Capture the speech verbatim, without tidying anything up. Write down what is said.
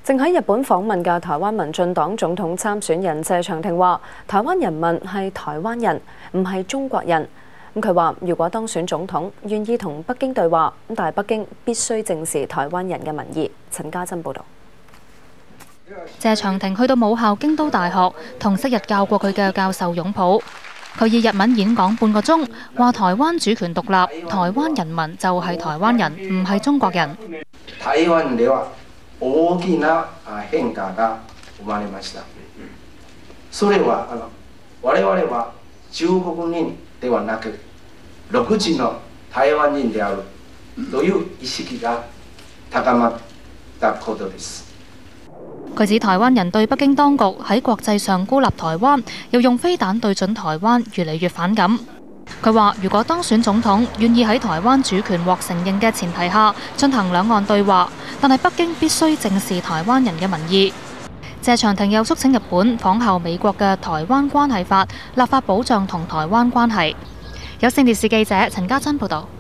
正喺日本訪問嘅台灣民進黨總統參選人謝長廷話：台灣人民係台灣人，唔係中國人。咁佢話：如果當選總統，願意同北京對話，咁但係北京必須正視台灣人嘅民意。陳家珍報導。 謝長廷去到母校京都大學，同昔日教過佢嘅教授擁抱。佢以日文演講半個鐘，話台灣主權獨立，台灣人民就係台灣人，唔係中國人。 台灣では大きな変化が生まれました。それはあの我々は中国人ではなく、独自の台灣人であるという意識が高まったことです。 佢指台灣人對北京當局喺國際上孤立台灣，又用飛彈對準台灣，越嚟越反感。佢話：如果當選總統，願意喺台灣主權獲承認嘅前提下進行兩岸對話，但係北京必須正視台灣人嘅民意。謝長廷又促請日本仿效美國嘅《台灣關係法》，立法保障同台灣關係。有線電視記者陳家珍報導。